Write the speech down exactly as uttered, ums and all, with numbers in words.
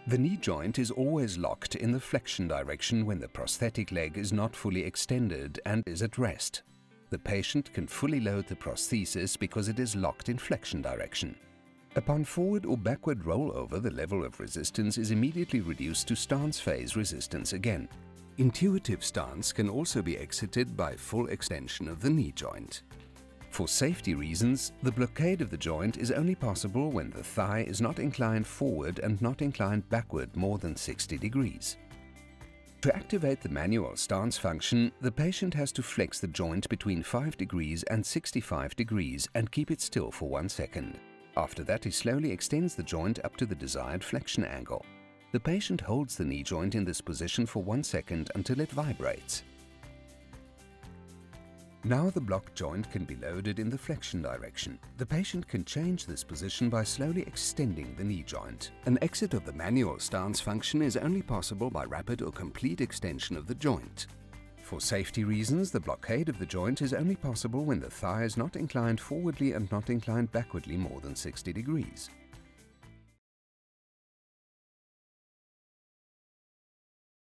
The knee joint is always locked in the flexion direction when the prosthetic leg is not fully extended and is at rest. The patient can fully load the prosthesis because it is locked in flexion direction. Upon forward or backward rollover, the level of resistance is immediately reduced to stance phase resistance again. Intuitive stance can also be exited by full extension of the knee joint. For safety reasons, the blockade of the joint is only possible when the thigh is not inclined forward and not inclined backward more than sixty degrees. To activate the manual stance function, the patient has to flex the joint between five degrees and sixty-five degrees and keep it still for one second. After that, he slowly extends the joint up to the desired flexion angle. The patient holds the knee joint in this position for one second until it vibrates. Now the blocked joint can be loaded in the flexion direction. The patient can change this position by slowly extending the knee joint. An exit of the manual stance function is only possible by rapid or complete extension of the joint. For safety reasons, the blockade of the joint is only possible when the thigh is not inclined forwardly and not inclined backwardly more than sixty degrees.